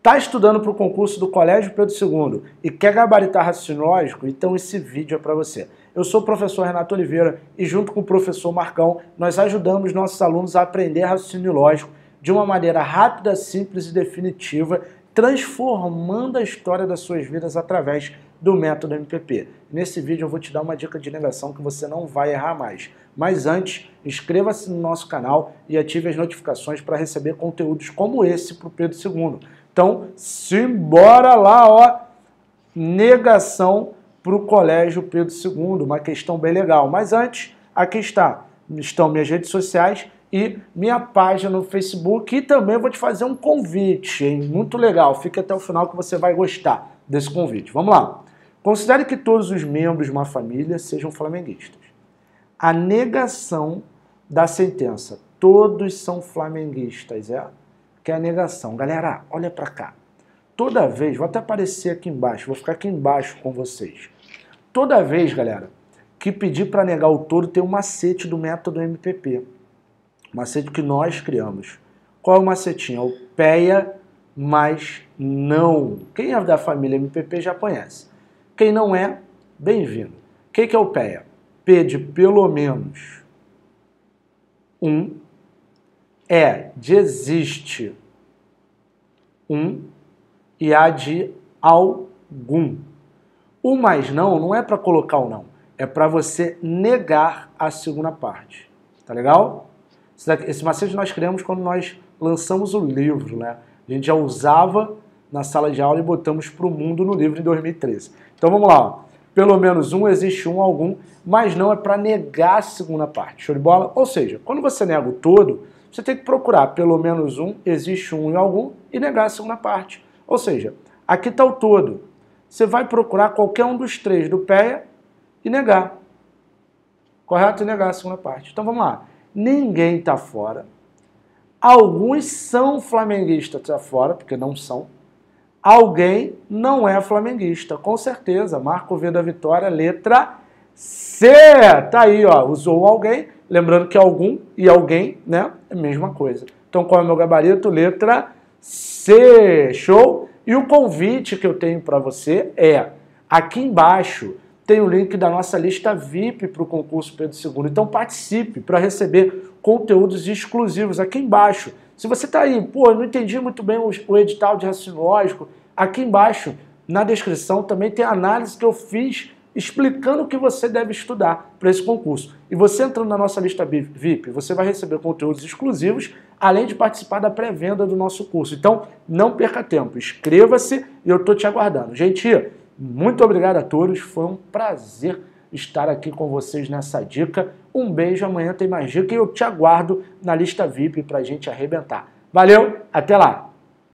Está estudando para o concurso do Colégio Pedro II e quer gabaritar raciocínio lógico? Então esse vídeo é para você. Eu sou o professor Renato Oliveira e junto com o professor Marcão, nós ajudamos nossos alunos a aprender raciocínio lógico de uma maneira rápida, simples e definitiva, transformando a história das suas vidas através do método MPP. Nesse vídeo eu vou te dar uma dica de negação que você não vai errar mais. Mas antes, inscreva-se no nosso canal e ative as notificações para receber conteúdos como esse para o Pedro II. Então, simbora lá, ó, negação para o Colégio Pedro II, uma questão bem legal. Mas antes, aqui estão minhas redes sociais e minha página no Facebook, e também vou te fazer um convite, hein? Muito legal, fique até o final que você vai gostar desse convite. Vamos lá. Considere que todos os membros de uma família sejam flamenguistas. A negação da sentença, todos são flamenguistas, que é a negação. Galera, olha pra cá. Toda vez, vou até aparecer aqui embaixo, vou ficar aqui embaixo com vocês. Toda vez, galera, que pedir para negar o todo, tem um macete do método MPP. Macete que nós criamos. Qual é o macetinho? É o PEA, mas não. Quem é da família MPP já conhece. Quem não é, bem-vindo. O que é o PEA? P de pelo menos 1, E de existe 1 e A de algum. O mais não é para colocar o não, é para você negar a segunda parte. Tá legal? Esse macete nós criamos quando nós lançamos o livro, né? A gente já usava na sala de aula e botamos para o mundo no livro em 2013. Então vamos lá, ó. Pelo menos um, existe um, algum, mas não é para negar a segunda parte. Show de bola? Ou seja, quando você nega o todo, você tem que procurar pelo menos um, existe um e algum, e negar a segunda parte. Ou seja, aqui está o todo. Você vai procurar qualquer um dos três do PEA e negar. Correto? E negar a segunda parte. Então vamos lá. Ninguém está fora. Alguns são flamenguistas, está fora, porque não são. Alguém não é flamenguista, com certeza. Marco V da vitória, letra C. Tá aí, ó. Usou alguém. Lembrando que algum e alguém, né, é a mesma coisa. Então, qual é o meu gabarito? Letra C. Show? E o convite que eu tenho para você é, aqui embaixo tem o link da nossa lista VIP para o concurso Pedro II. Então, participe para receber conteúdos exclusivos aqui embaixo. Se você está aí, pô, eu não entendi muito bem o edital de raciocínio lógico, aqui embaixo, na descrição, também tem a análise que eu fiz explicando o que você deve estudar para esse concurso. E você entrando na nossa lista VIP, você vai receber conteúdos exclusivos, além de participar da pré-venda do nosso curso. Então, não perca tempo, inscreva-se e eu estou te aguardando. Gente, muito obrigado a todos, foi um prazer estar aqui com vocês nessa dica. Um beijo, amanhã tem mais dica e eu te aguardo na lista VIP para a gente arrebentar. Valeu, até lá!